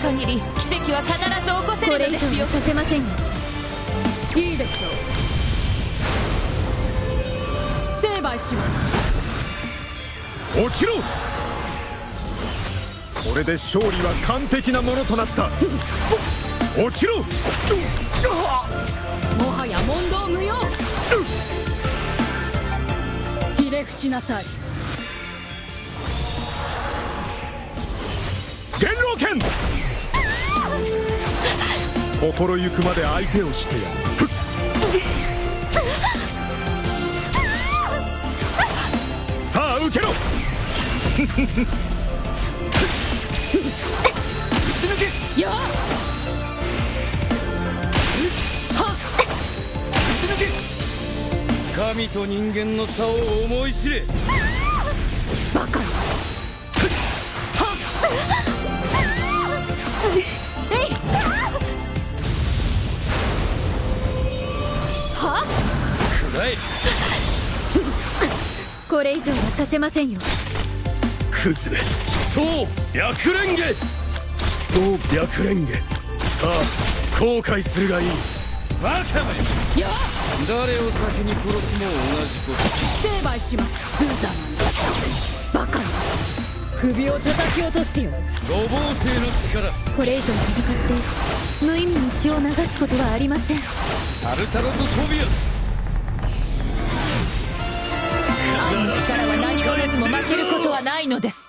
限り奇跡は必ず起こせるのですよ。 これ以上はさせませんよ。 いいでしょう。成敗します。 落ちろ。これで勝利は完璧なものとなった。落ちろ。 もはや問答無用。ひれ伏しなさい。 元老剣。心ゆくまで相手をしてやる。さあ受けろ。 やあ神と人間の差を思い知れ。 バカな。はくらえ。 これ以上はさせませんよ。 クズめ。そう白蓮華。そう白蓮華。さあ後悔するがいい。バカめ。 やあ誰を先に殺すも同じこと。 成敗します。ブーザーバカな。首を叩き落としてよ。 五芒星の力。 これ以上戦って無意味に血を流すことはありません。 タルタロとトビア。 愛の力は何者にも負けることはないのです。